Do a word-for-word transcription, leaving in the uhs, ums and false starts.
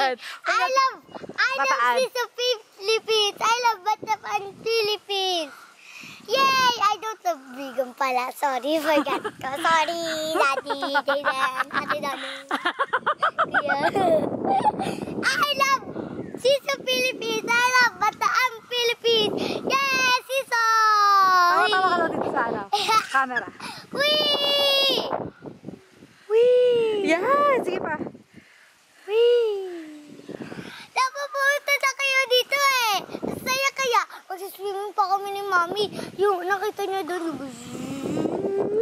Saan? I love, I love Bataan. Siso Philippines. I love Bataan Philippines. Yay! I don't love vegan pala. Sorry, forgot ko. Sorry, Daddy, Jaden, Ate Dami. I love Siso Philippines. I love Bataan Philippines. Yay! Siso! Tawa-tawa ka daw dito sa ano? Camera. Whee! Whee! Yan! Sige pa. Whee! Napupunta na kayo dito eh. Saya kaya. Magsiswimming pa kami ni Mami. Yung nakita niyo doon.